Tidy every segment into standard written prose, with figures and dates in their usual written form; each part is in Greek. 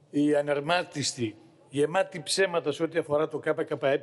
η ανερμάτιστη, γεμάτη ψέματα σε ό,τι αφορά το ΚΚΕ,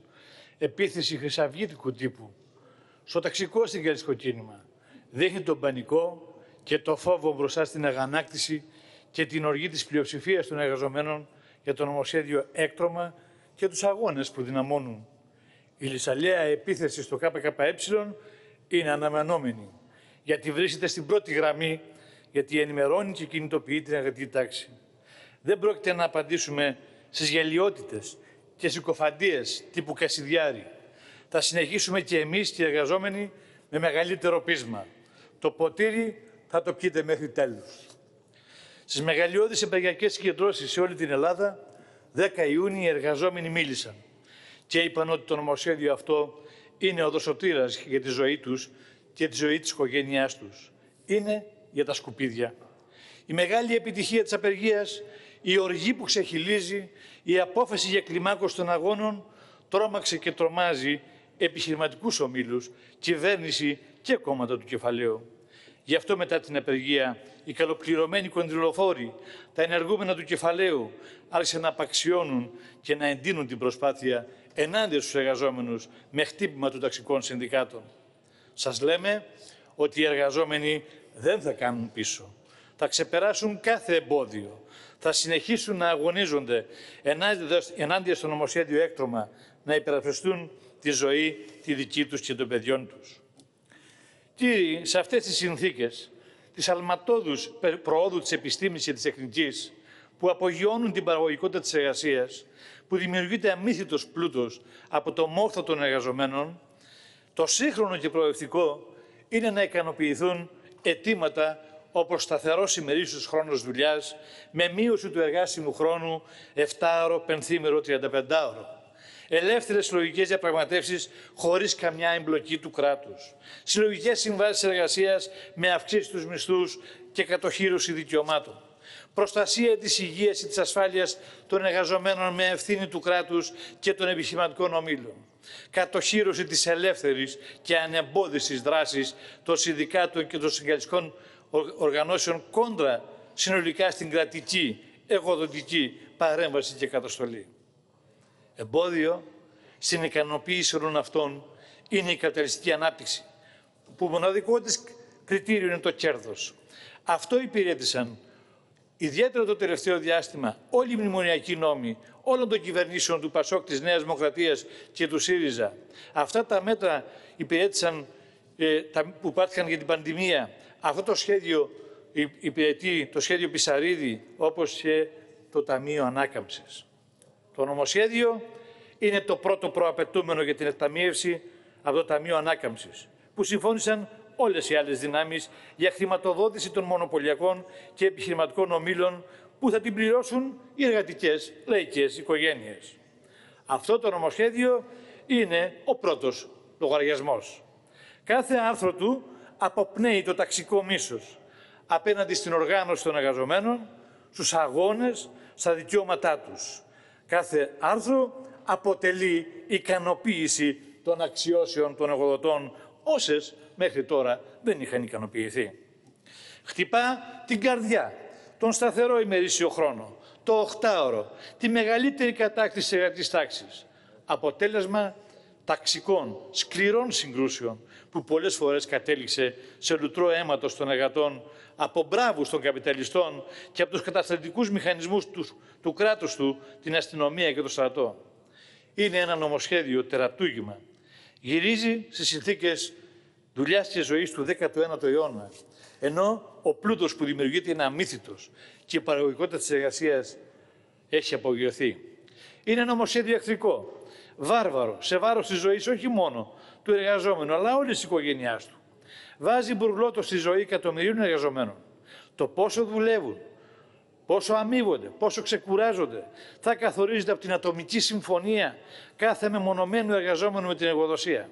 επίθεση χρυσαυγίτικου τύπου, στο ταξικό συγκαλιστικό κίνημα, δείχνει τον πανικό και το φόβο μπροστά στην αγανάκτηση και την οργή της πλειοψηφίας των εργαζομένων για το νομοσχέδιο έκτρωμα και τους αγώνες που δυναμώνουν. Η λυσαλέα επίθεση στο ΚΚΕ είναι αναμενόμενη, γιατί βρίσκεται στην πρώτη γραμμή, γιατί ενημερώνει και κινητοποιεί την εργατική τάξη. Δεν πρόκειται να απαντήσουμε στις γελοιότητες και συκοφαντίες τύπου Κασιδιάρη. Θα συνεχίσουμε και εμείς και οι εργαζόμενοι με μεγαλύτερο πείσμα. Το ποτήρι θα το πιείτε μέχρι τέλους. Στις μεγαλειώδεις επαγγελματικές συγκεντρώσεις σε όλη την Ελλάδα, 10 Ιούνιου οι εργαζόμενοι μίλησαν και είπαν ότι το νομοσχέδιο αυτό είναι ο δοσοτήρας για τη ζωή τους και τη ζωή της οικογένειάς τους. Είναι για τα σκουπίδια. Η μεγάλη επιτυχία της απεργίας, η οργή που ξεχυλίζει, η απόφαση για κλιμάκωση των αγώνων τρόμαξε και τρομάζει επιχειρηματικούς ομίλους, κυβέρνηση και κόμματα του κεφαλαίου. Γι' αυτό μετά την απεργία, οι καλοπληρωμένοι κονδυλοφόροι, τα ενεργούμενα του κεφαλαίου άρχισαν να απαξιώνουν και να εντείνουν την προσπάθεια ενάντια στους εργαζόμενους με χτύπημα των ταξικών συνδικάτων. Σας λέμε ότι οι εργαζόμενοι δεν θα κάνουν πίσω. Θα ξεπεράσουν κάθε εμπόδιο. Θα συνεχίσουν να αγωνίζονται ενάντια στο νομοσχέδιο έκτρωμα, να υπερασπιστούν τη ζωή, τη δική τους και των παιδιών τους. Κύριοι, σε αυτές τις συνθήκες της αλματώδους προόδου της επιστήμης και της τεχνικής, που απογειώνουν την παραγωγικότητα της εργασίας, που δημιουργείται αμύθιτος πλούτος από το μόρφο των εργαζομένων, το σύγχρονο και προοδευτικό είναι να ικανοποιηθούν αιτήματα όπως σταθερός ημερήσιος χρόνος δουλειάς, με μείωση του εργάσιμου χρόνου 7ωρο, 5ωρο, 35ωρο. Ελεύθερες συλλογικές διαπραγματεύσεις χωρίς καμιά εμπλοκή του κράτους. Συλλογικές συμβάσεις εργασίας με αυξήσεις τους μισθούς και κατοχύρωση δικαιωμάτων. Προστασία της υγείας και της ασφάλειας των εργαζομένων με ευθύνη του κράτους και των επιχειρηματικών ομίλων. Κατοχύρωση της ελεύθερης και ανεμπόδιστης δράσης των συνδικάτων και των συγκαλιστικών οργανώσεων κόντρα συνολικά στην κρατική, εργοδοτική παρέμβαση και καταστολή. Εμπόδιο στην ικανοποίηση όλων αυτών είναι η καπιταλιστική ανάπτυξη, που μοναδικό της κριτήριο είναι το κέρδος. Αυτό υπηρέτησαν ιδιαίτερα το τελευταίο διάστημα όλοι οι μνημονιακοί νόμοι όλων των κυβερνήσεων του ΠΑΣΟΚ, της Νέας Δημοκρατίας και του ΣΥΡΙΖΑ. Αυτά τα μέτρα υπηρέτησαν που πάρθηκαν για την πανδημία. Αυτό το σχέδιο υπηρετεί το σχέδιο Πισαρίδη, όπως και το Ταμείο Ανάκαμψης. Το νομοσχέδιο είναι το πρώτο προαπαιτούμενο για την εκταμείευση από το Ταμείο Ανάκαμψης, που συμφώνησαν όλες οι άλλες δυνάμεις για χρηματοδότηση των μονοπωλιακών και επιχειρηματικών ομίλων που θα την πληρώσουν οι εργατικές λαϊκές οικογένειες. Αυτό το νομοσχέδιο είναι ο πρώτος λογαριασμός. Κάθε άρθρο του αποπνέει το ταξικό μίσος απέναντι στην οργάνωση των εργαζομένων, στους αγώνες, στα δικαιώματά τους. Κάθε άρθρο αποτελεί ικανοποίηση των αξιώσεων των εργοδοτών, όσες μέχρι τώρα δεν είχαν ικανοποιηθεί. Χτυπά την καρδιά, τον σταθερό ημερήσιο χρόνο, το 8ωρο, τη μεγαλύτερη κατάκτηση της εργατικής τάξης. Αποτέλεσμα ταξικών, σκληρών συγκρούσεων, που πολλές φορές κατέληξε σε λουτρό αίματος των εργατών από μπράβους των καπιταλιστών και από τους καταστατικούς μηχανισμούς του κράτους του, την αστυνομία και το στρατό. Είναι ένα νομοσχέδιο τερατούγημα. Γυρίζει στις συνθήκες δουλειάς και ζωής του 19ου αιώνα, ενώ ο πλούτος που δημιουργείται είναι αμύθιτος και η παραγωγικότητα της εργασίας έχει απογειωθεί. Είναι νομοσχέδιο εχθρικό, βάρβαρο, σε βάρος της ζωής όχι μόνο του εργαζόμενου, αλλά όλης της οικογένειάς του. Βάζει μπουρλότο στη ζωή εκατομμυρίων εργαζομένων. Το πόσο δουλεύουν, πόσο αμείβονται, πόσο ξεκουράζονται, θα καθορίζεται από την ατομική συμφωνία κάθε μεμονωμένου εργαζόμενου με την εργοδοσία.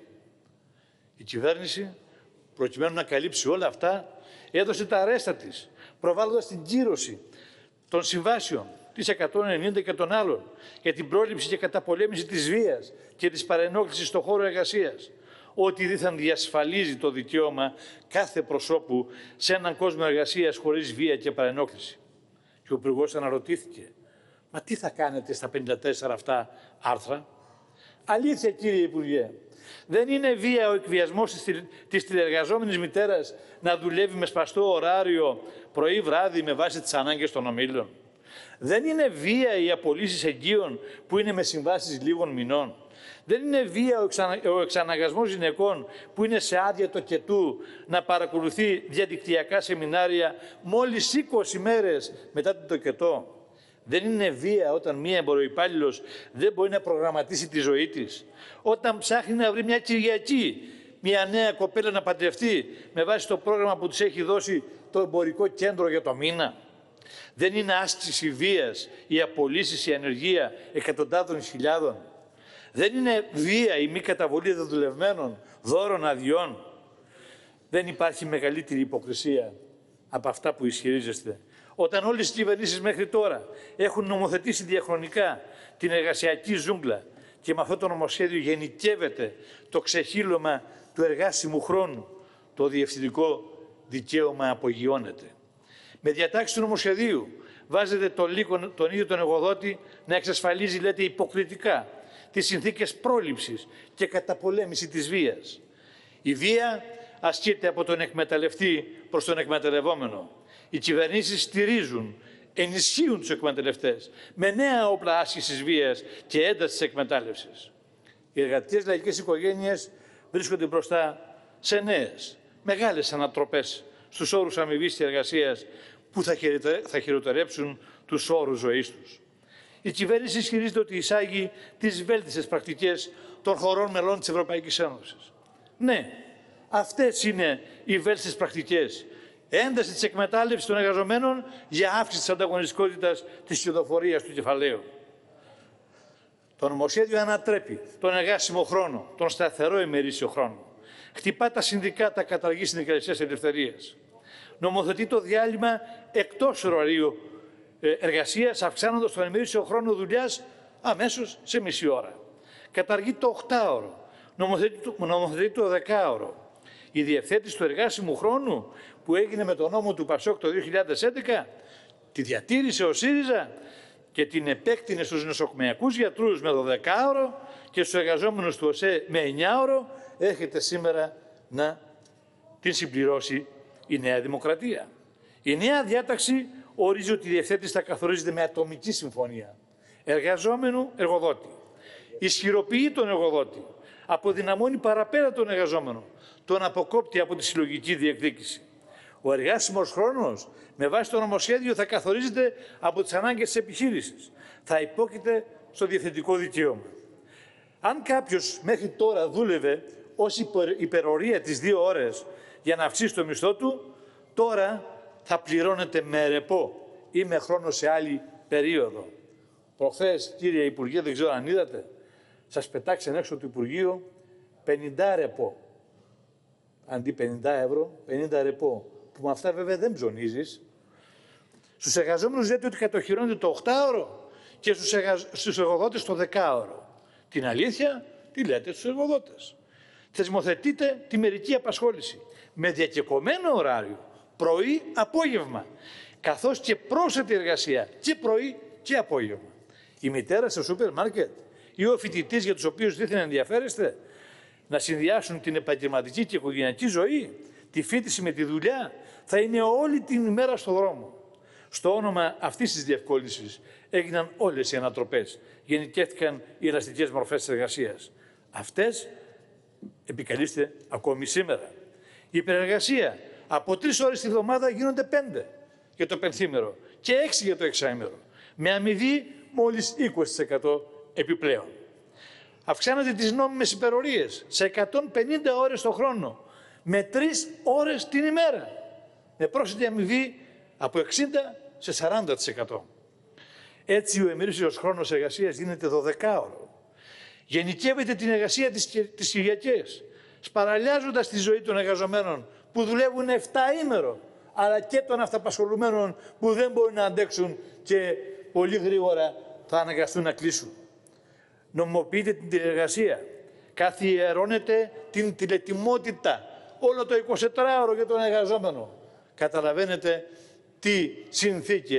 Η κυβέρνηση, προκειμένου να καλύψει όλα αυτά, έδωσε τα αρέστα της, προβάλλοντας την κύρωση των συμβάσεων της 190 και των άλλων για την πρόληψη και καταπολέμηση της βίας και της παρενόχλησης στον χώρο εργασίας, ότι δίθεν διασφαλίζει το δικαίωμα κάθε προσώπου σε έναν κόσμο εργασίας χωρίς βία και παρενόχληση. Και ο Υπουργός αναρωτήθηκε Μα τι θα κάνετε στα 54 αυτά άρθρα? Αλήθεια, κύριε Υπουργέ, δεν είναι βία ο εκβιασμός της τηλεργαζόμενης μητέρας να δουλεύει με σπαστό ωράριο πρωί-βράδυ με βάση τις ανάγκες των ομίλων? Δεν είναι βία οι απολύσεις εγγύων που είναι με συμβάσεις λίγων μηνών? Δεν είναι βία ο εξαναγκασμός γυναικών που είναι σε άδεια τοκετού να παρακολουθεί διαδικτυακά σεμινάρια μόλις 20 μέρες μετά την τοκετό? Δεν είναι βία όταν μία εμποροϊπάλληλος δεν μπορεί να προγραμματίσει τη ζωή της? Όταν ψάχνει να βρει μια Κυριακή, μια νέα κοπέλα να παντρευτεί με βάση το πρόγραμμα που της έχει δώσει το εμπορικό κέντρο για το μήνα? Δεν είναι άσκηση βίας η απολύσεις, η ανεργία εκατοντάδων χιλιάδων? Δεν είναι βία η μη καταβολή δεδουλευμένων δώρων αδειών? Δεν υπάρχει μεγαλύτερη υποκρισία από αυτά που ισχυρίζεστε. Όταν όλες οι κυβερνήσεις μέχρι τώρα έχουν νομοθετήσει διαχρονικά την εργασιακή ζούγκλα και με αυτό το νομοσχέδιο γενικεύεται το ξεχύλωμα του εργάσιμου χρόνου, το διευθυντικό δικαίωμα απογειώνεται. Με διατάξεις του νομοσχεδίου βάζετε τον ίδιο τον εργοδότη να εξασφαλίζει, λέτε, υποκριτικά τις συνθήκες πρόληψης και καταπολέμηση της βίας. Η βία ασκείται από τον εκμεταλλευτή προς τον εκμεταλλευόμενο. Οι κυβερνήσεις στηρίζουν, ενισχύουν τους εκμεταλλευτές με νέα όπλα άσκησης βίας και έντασης της εκμετάλλευσης. Οι εργατικές λαϊκές οικογένειες βρίσκονται μπροστά σε νέες, μεγάλες ανατροπές στους όρους αμοιβής και εργασίας που θα χειροτερέψουν τους όρους ζωής τους. Η κυβέρνηση ισχυρίζεται ότι εισάγει τις βέλτιστες πρακτικές των χωρών μελών της Ευρωπαϊκής Ένωσης. Ναι, αυτές είναι οι βέλτιστες πρακτικές. Ένταση της εκμετάλλευσης των εργαζομένων για αύξηση της ανταγωνιστικότητας της κερδοφορίας του κεφαλαίου. Το νομοσχέδιο ανατρέπει τον εργάσιμο χρόνο, τον σταθερό ημερήσιο χρόνο. Χτυπά τα συνδικάτα, καταργεί συνδικαλιστικές ελευθερίες. Νομοθετεί το διάλειμμα εκτός ωραρίου εργασίας, αυξάνοντας τον ημερήσιο χρόνο δουλειάς αμέσως σε μισή ώρα. Καταργεί το 8ωρο. Νομοθετεί το 10ωρο. Η διευθέτηση του εργάσιμου χρόνου που έγινε με τον νόμο του Πασόκ το 2011, τη διατήρησε ο ΣΥΡΙΖΑ και την επέκτηνε στους νοσοκομιακούς γιατρούς με 12ωρο και στους εργαζόμενους του ΟΣΕ με 9ωρο, έρχεται σήμερα να την συμπληρώσει η Νέα Δημοκρατία. Η νέα διάταξη ορίζει ότι η διευθέτηση θα καθορίζεται με ατομική συμφωνία εργαζόμενου-εργοδότη. Ισχυροποιεί τον εργοδότη, αποδυναμώνει παραπέρα τον εργαζόμενο, τον αποκόπτει από τη συλλογική διεκδίκηση. Ο εργάσιμος χρόνος με βάση το νομοσχέδιο θα καθορίζεται από τις ανάγκες της επιχείρησης. Θα υπόκειται στο διευθυντικό δικαίωμα. Αν κάποιος μέχρι τώρα δούλευε ως υπερορία τις 2 ώρες για να αυξήσει το μισθό του, τώρα θα πληρώνεται με ρεπό ή με χρόνο σε άλλη περίοδο. Προχθές, κύριε Υπουργέ, δεν ξέρω αν είδατε, σας πετάξαν έξω του Υπουργείου 50 ρεπό. Αντί 50 ευρώ, 50 ρεπό. Που με αυτά βέβαια δεν ψωνίζεις. Στους εργαζόμενους λέτε ότι κατοχυρώνεται το 8ωρο και στους εργοδότες το 10ωρο. Την αλήθεια τι λέτε στους εργοδότες? Θεσμοθετείτε τη μερική απασχόληση με διακεκομένο ωράριο, πρωί-απόγευμα, καθώς και πρόσθετη εργασία και πρωί και απόγευμα. Η μητέρα στο σούπερ μάρκετ ή ο φοιτητής για τους οποίους δίθεν ενδιαφέρεστε να συνδυάσουν την επαγγελματική και οικογενειακή ζωή, τη φοιτηση με τη δουλειά, θα είναι όλη την ημέρα στο δρόμο. Στο όνομα αυτής της διευκόλυνσης έγιναν όλες οι ανατροπές, γενικεύτηκαν οι ελαστικές μορφές της εργασίας. Αυτές επικαλείστε ακόμη σήμερα. Η υπερεργασία από 3 ώρες τη βδομάδα γίνονται 5 για το πενθήμερο και 6 για το εξάημερο, με αμοιβή μόλις 20% επιπλέον. Αυξάνονται τις νόμιμες υπερορίες σε 150 ώρες το χρόνο, με 3 ώρες την ημέρα, με πρόσθετη αμοιβή από 60% σε 40%. Έτσι ο ημερήσιος χρόνος εργασίας γίνεται 12ωρο. Γενικεύεται την εργασία τις Κυριακές, σπαραλιάζοντας τη ζωή των εργαζομένων που δουλεύουν 7ήμερο, αλλά και των αυταπασχολουμένων που δεν μπορούν να αντέξουν και πολύ γρήγορα θα αναγκαστούν να κλείσουν. Νομιμοποιείται την τηλεργασία, καθιερώνεται την τηλετιμότητα, όλο το 24ωρο για τον εργαζόμενο. Καταλαβαίνετε τι συνθήκες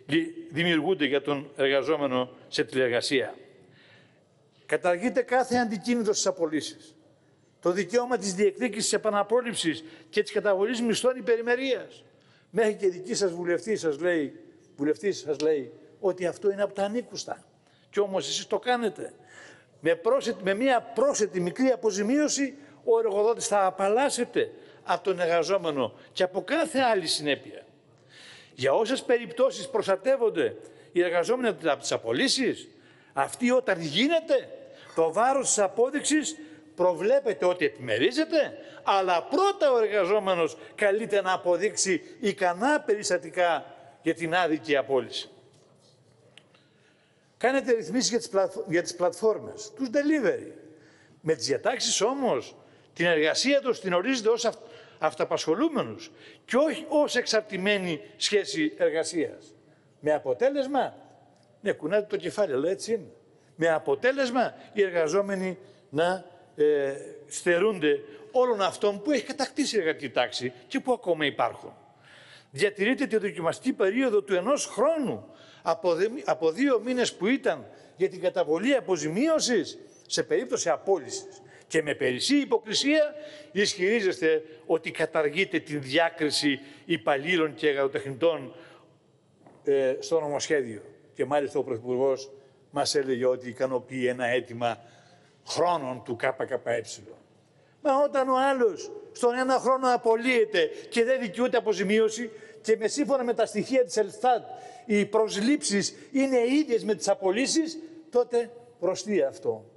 δημιουργούνται για τον εργαζόμενο σε τηλεργασία. Καταργείται κάθε αντικίνητο στις απολύσεις. Το δικαίωμα της διεκδίκησης της επαναπρόληψης και της καταβολής μισθών υπερημερίας. Μέχρι και δική σας βουλευτή σας λέει ότι αυτό είναι από τα ανήκουστα. Και όμως εσείς το κάνετε. Με μια πρόσθετη μικρή αποζημίωση, ο εργοδότης θα απαλλάσσεται από τον εργαζόμενο και από κάθε άλλη συνέπεια. Για όσες περιπτώσεις προστατεύονται οι εργαζόμενοι από τις απολύσεις, αυτή όταν γίνεται, το βάρος της απόδειξης προβλέπεται ότι επιμερίζεται, αλλά πρώτα ο εργαζόμενος καλείται να αποδείξει ικανά περιστατικά για την άδικη απόλυση. Κάνετε ρυθμίσεις για τις πλατφόρμες, τους delivery. Με τις διατάξεις όμως, την εργασία τους την ορίζετε ως αυταπασχολούμενους και όχι ως εξαρτημένη σχέση εργασίας. Με αποτέλεσμα, ναι, κουνάτε το κεφάλι, αλλά έτσι είναι. Με αποτέλεσμα οι εργαζόμενοι να στερούνται όλων αυτών που έχει κατακτήσει η εργατική τάξη και που ακόμα υπάρχουν. Διατηρείται τη δοκιμαστική περίοδο του 1 χρόνου από 2 μήνες που ήταν για την καταβολή αποζημίωσης σε περίπτωση απόλυσης. Και με περισσή υποκρισία ισχυρίζεστε ότι καταργείται τη διάκριση υπαλλήλων και εργατοτεχνητών στο νομοσχέδιο. Και μάλιστα ο Πρωθυπουργός μας έλεγε ότι ικανοποιεί ένα αίτημα χρόνων του ΚΚΕ. Μα όταν ο άλλος στον 1 χρόνο απολύεται και δεν δικαιούται αποζημίωση και σύμφωνα με τα στοιχεία της Ελστάτ οι προσλήψεις είναι ίδιες με τις απολύσεις, τότε προς τι αυτό?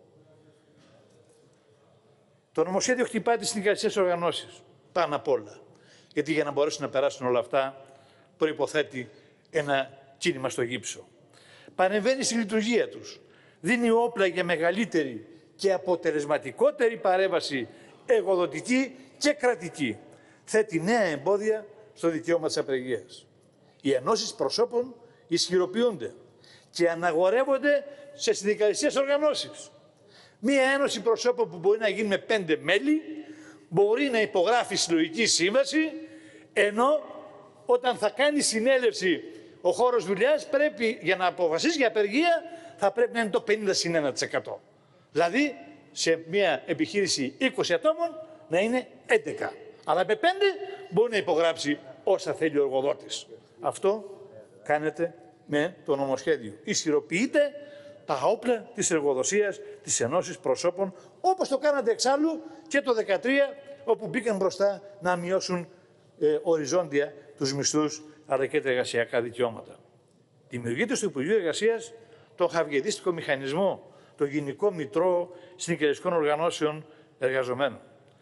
Το νομοσχέδιο χτυπάει τις συνδικαλιστικές οργανώσεις πάνω απ' όλα. Γιατί για να μπορέσουν να περάσουν όλα αυτά προϋποθέτει ένα κίνημα στο γύψο. Παρεμβαίνει στη λειτουργία τους. Δίνει όπλα για μεγαλύτερη και αποτελεσματικότερη παρέμβαση εργοδοτική και κρατική. Θέτει νέα εμπόδια στο δικαίωμα της απεργίας. Οι ενώσεις προσώπων ισχυροποιούνται και αναγορεύονται σε συνδικαλιστικές οργανώσεις. Μία ένωση προσώπων που μπορεί να γίνει με 5 μέλη μπορεί να υπογράφει συλλογική σύμβαση, ενώ όταν θα κάνει συνέλευση ο χώρος δουλειάς πρέπει για να αποφασίσει για απεργία θα πρέπει να είναι το 50-1%. Δηλαδή σε μια επιχείρηση 20 ατόμων να είναι 11. Αλλά με 5 μπορεί να υπογράψει όσα θέλει ο εργοδότης. Αυτό κάνετε με το νομοσχέδιο. Ισχυροποιείτε τα όπλα της εργοδοσίας, της ενώσης προσώπων, όπως το κάνατε εξάλλου και το 2013, όπου μπήκαν μπροστά να μειώσουν οριζόντια τους μισθούς, αλλά και τα εργασιακά δικαιώματα. Δημιουργείται στο Υπουργείο Εργασίας το χαβιεδίστικο μηχανισμό, το Γενικό Μητρό Συνδικαλιστικών Οργανώσεων Εργαζομένων.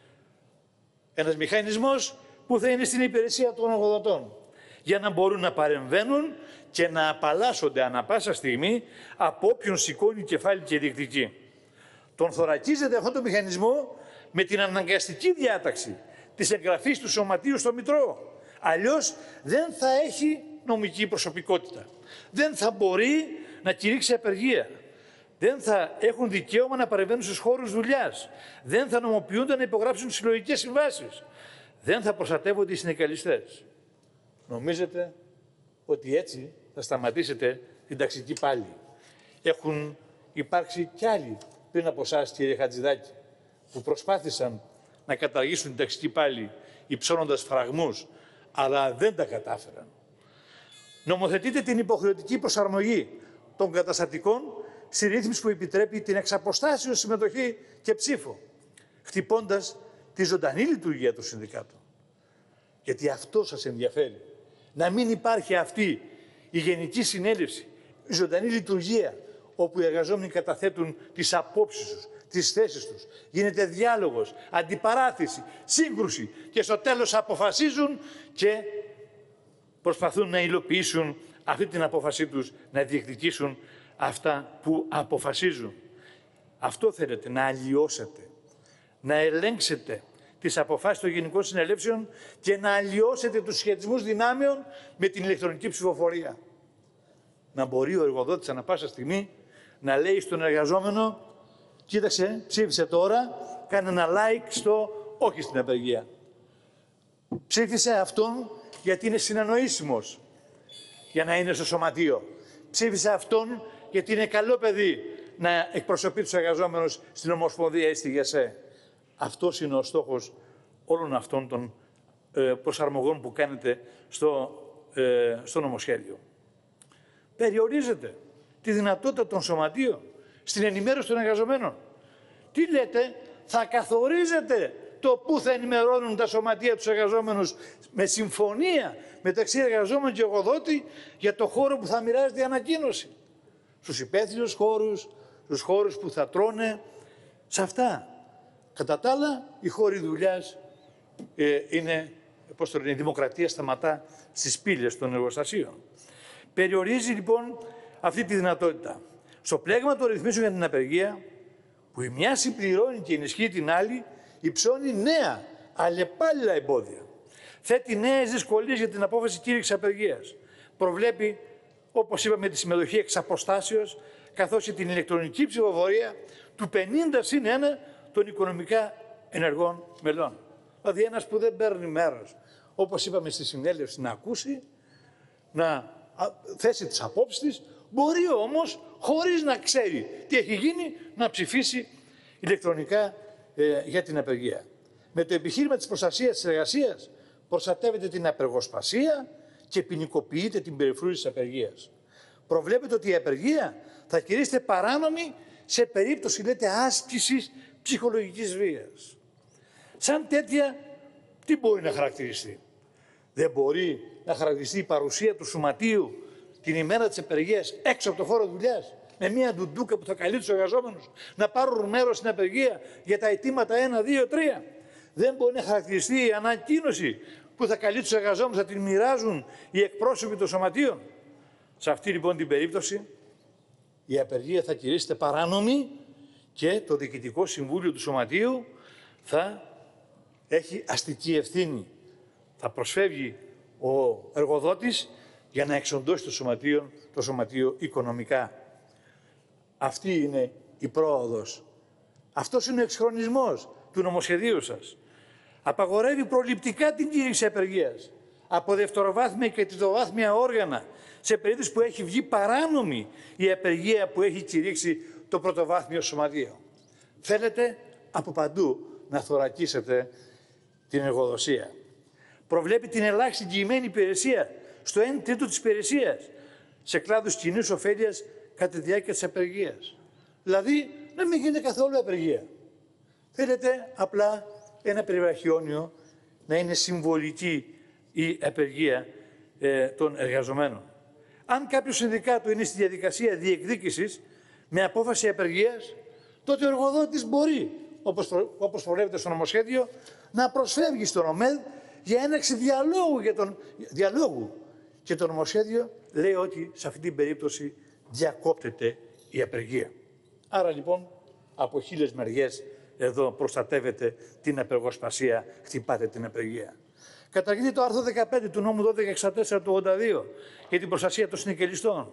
Ένας μηχανισμός που θα είναι στην υπηρεσία των εργοδοτών, για να μπορούν να παρεμβαίνουν και να απαλλάσσονται ανα πάσα στιγμή από όποιον σηκώνει κεφάλι και διεκδικεί. Τον θωρακίζεται αυτόν τον μηχανισμό με την αναγκαστική διάταξη της εγγραφής του σωματείου στο Μητρό. Αλλιώς δεν θα έχει νομική προσωπικότητα. Δεν θα μπορεί να κηρύξει απεργία. Δεν θα έχουν δικαίωμα να παρεμβαίνουν στους χώρους δουλειάς. Δεν θα νομοποιούνται να υπογράψουν συλλογικές συμβάσεις. Δεν θα προστατεύονται οι συνδικαλιστές. Νομίζετε ότι έτσι θα σταματήσετε την ταξική πάλη? Έχουν υπάρξει κι άλλοι πριν από εσάς, κύριε Χατζηδάκη, που προσπάθησαν να καταργήσουν την ταξική πάλη υψώνοντας φραγμούς, αλλά δεν τα κατάφεραν. Νομοθετείτε την υποχρεωτική προσαρμογή των καταστατικών στη ρύθμιση που επιτρέπει την εξαποστάσεως συμμετοχή και ψήφο, χτυπώντας τη ζωντανή λειτουργία του συνδικάτου. Γιατί αυτό σας ενδιαφέρει. Να μην υπάρχει αυτή η Γενική Συνέλευση, η ζωντανή λειτουργία, όπου οι εργαζόμενοι καταθέτουν τις απόψεις τους, τις θέσεις τους. Γίνεται διάλογος, αντιπαράθεση, σύγκρουση και στο τέλος αποφασίζουν και προσπαθούν να υλοποιήσουν αυτή την απόφασή τους, να διεκδικήσουν αυτά που αποφασίζουν. Αυτό θέλετε, να αλλοιώσετε, να ελέγξετε τις αποφάσεις των Γενικών Συνελεύσεων και να αλλοιώσετε τους σχετισμούς δυνάμεων με την ηλεκτρονική ψηφοφορία. Να μπορεί ο εργοδότης ανά πάσα στιγμή να λέει στον εργαζόμενο: κοίταξε, ψήφισε τώρα, κάνε ένα like στο όχι στην απεργία. Ψήφισε αυτόν γιατί είναι συνεννοήσιμος. για να είναι στο σωματείο. Ψήφισα αυτόν γιατί είναι καλό παιδί να εκπροσωπεί τους εργαζόμενους στην Ομοσπονδία ή στη ΓΕΣΕ. Αυτός είναι ο στόχος όλων αυτών των προσαρμογών που κάνετε στο νομοσχέδιο. Περιορίζετε τη δυνατότητα των σωματείων στην ενημέρωση των εργαζομένων. Τι λέτε, θα καθορίζετε το πού θα ενημερώνουν τα σωματεία τους εργαζόμενους με συμφωνία μεταξύ εργαζόμενων και εργοδότη για το χώρο που θα μοιράζεται η ανακοίνωση. Στους υπαίθριους χώρους, στους χώρους που θα τρώνε, σε αυτά. Κατά τα άλλα, οι χώροι δουλειάς είναι, πώς το λένε, η δημοκρατία σταματά στις πύλες των εργοστασίων. Περιορίζει λοιπόν αυτή τη δυνατότητα. Στο πλέγμα των ρυθμίσεων για την απεργία, που η μια συμπληρώνει και ενισχύει την άλλη, υψώνει νέα αλλεπάλληλα εμπόδια. Θέτει νέες δυσκολίες για την απόφαση κήρυξης απεργίας. Προβλέπει, όπως είπαμε, τη συμμετοχή εξ αποστάσεως, καθώς και την ηλεκτρονική ψηφοφορία του 50 συν 1 των οικονομικά ενεργών μελών. Δηλαδή ένας που δεν παίρνει μέρος, όπως είπαμε στη συνέλευση, να ακούσει, να θέσει τις απόψεις της, μπορεί όμως, χωρίς να ξέρει τι έχει γίνει, να ψηφίσει ηλεκτρονικά για την απεργία. Με το επιχείρημα της προστασίας της εργασίας, προστατεύεται την απεργοσπασία και ποινικοποιείται την περιφρούρηση της απεργίας. Προβλέπεται ότι η απεργία θα κηρύσσεται παράνομη σε περίπτωση, λέτε, άσκησης ψυχολογικής βίας. Σαν τέτοια, τι μπορεί να χαρακτηριστεί? Δεν μπορεί να χαρακτηριστεί η παρουσία του σωματείου την ημέρα της απεργίας έξω από το χώρο δουλειάς, με μια ντουντούκα που θα καλεί τους εργαζόμενους να πάρουν μέρος στην απεργία για τα αιτήματα 1, 2, 3. Δεν μπορεί να χαρακτηριστεί η ανακοίνωση που θα καλεί τους εργαζόμενους να την μοιράζουν οι εκπρόσωποι των σωματείων. Σε αυτή λοιπόν την περίπτωση η απεργία θα κηρύσσεται παράνομη και το Διοικητικό Συμβούλιο του Σωματείου θα έχει αστική ευθύνη. Θα προσφεύγει ο εργοδότης για να εξοντώσει το σωματείο οικονομικά. Αυτή είναι η πρόοδος. Αυτός είναι ο εξχρονισμός του νομοσχεδίου σας. Απαγορεύει προληπτικά την κήρυξη απεργίας από δευτεροβάθμια και τριτοβάθμια όργανα σε περίπτωση που έχει βγει παράνομη η απεργία που έχει κηρύξει το πρωτοβάθμιο σωματείο. Θέλετε από παντού να θωρακίσετε την εργοδοσία. Προβλέπει την ελάχιστη εγγυημένη υπηρεσία στο 1/3 της υπηρεσίας σε κλάδους κοινής ωφέλειας κατά τη διάρκεια της απεργίας. Δηλαδή, να μην γίνεται καθόλου απεργία. Θέλετε απλά ένα περιβραχιόνιο να είναι συμβολική η απεργία των εργαζομένων. Αν κάποιο συνδικάτο είναι στη διαδικασία διεκδίκησης με απόφαση απεργίας, τότε ο εργοδότης μπορεί, όπως προβλέπεται στο νομοσχέδιο, να προσφεύγει στον ΟΜΕΔ για έναρξη διαλόγου. Και το νομοσχέδιο λέει ότι σε αυτή την περίπτωση διακόπτεται η απεργία. Άρα λοιπόν, από χίλιες μεριές εδώ προστατεύεται την απεργοσπασία, χτυπάτε την απεργία. Καταργείται το άρθρο 15 του νόμου 1264 του 82 για την προστασία των συνδικαλιστών.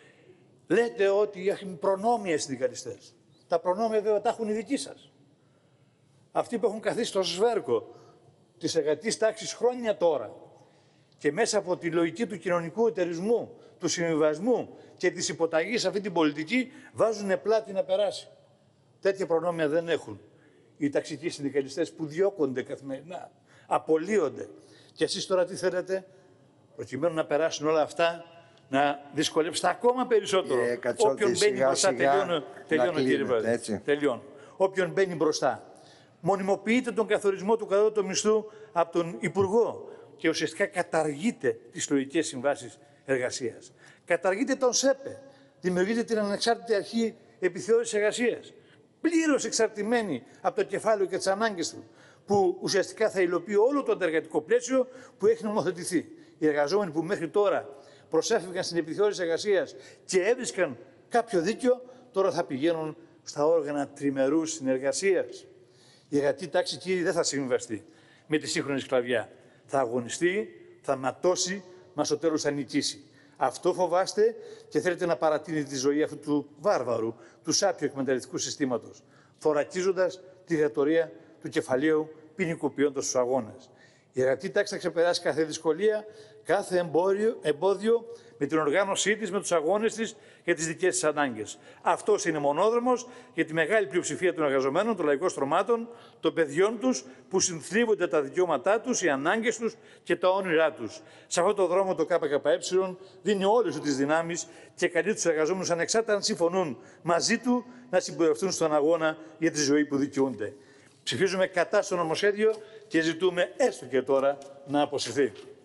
Λέτε ότι έχουν προνόμια οι συνδικαλιστές. Τα προνόμια βέβαια τα έχουν οι δικοί σας. Αυτοί που έχουν καθίσει στο σβέρκο της εργατικής τάξης χρόνια τώρα και μέσα από τη λογική του κοινωνικού εταιρισμού, του συμβιβασμού και της υποταγής σε αυτή την πολιτική βάζουν πλάτη να περάσει. Τέτοια προνόμια δεν έχουν οι ταξικοί συνδικαλιστές που διώκονται καθημερινά, απολύονται. Και εσείς τώρα τι θέλετε, προκειμένου να περάσουν όλα αυτά, να δυσκολέψετε ακόμα περισσότερο όποιον μπαίνει μπροστά. Τελειώνω κύριε Πρόεδρε. Τελειώνω. Όποιον μπαίνει μπροστά. Μονιμοποιείτε τον καθορισμό του κατώτατου μισθού από τον Υπουργό και ουσιαστικά καταργείτε τις λογικές συμβάσεις εργασίας. Καταργείτε τον ΣΕΠΕ. Δημιουργείτε την ανεξάρτητη αρχή επιθεώρησης εργασίας. Πλήρως εξαρτημένη από το κεφάλαιο και τις ανάγκες του, που ουσιαστικά θα υλοποιεί όλο το αντεργατικό πλαίσιο που έχει νομοθετηθεί. Οι εργαζόμενοι που μέχρι τώρα προσέφυγαν στην επιθεώρηση εργασίας και έβρισκαν κάποιο δίκιο, τώρα θα πηγαίνουν στα όργανα τριμερούς συνεργασίας. Η εργατική τάξη, κύριοι, δεν θα συμβιβαστεί με τη σύγχρονη σκλαβιά. Θα αγωνιστεί, θα ματώσει, μα στο τέλος θα νικήσει. Αυτό φοβάστε και θέλετε να παρατείνετε τη ζωή αυτού του βάρβαρου, του σάπιου εκμεταλλευτικού συστήματος, θωρακίζοντας τη δικτατορία του κεφαλαίου, ποινικοποιώντας τους αγώνες. Η εργατική τάξη θα ξεπεράσει κάθε δυσκολία, κάθε εμπόδιο με την οργάνωσή της, με τους αγώνες της και τις δικές της ανάγκες. Αυτός είναι μονόδρομος για τη μεγάλη πλειοψηφία των εργαζομένων, των λαϊκών στρωμάτων, των παιδιών τους που συνθλίβονται τα δικαιώματά τους, οι ανάγκες τους και τα όνειρά τους. Σε αυτόν τον δρόμο το ΚΚΕ δίνει όλες του τις δυνάμεις και καλεί τους εργαζόμενους ανεξάρτητα αν συμφωνούν μαζί του να συμπορευτούν στον αγώνα για τη ζωή που δικαιούνται. Ψηφίζουμε κατά στο νομοσχέδιο και ζητούμε έστω και τώρα να αποσυρθεί.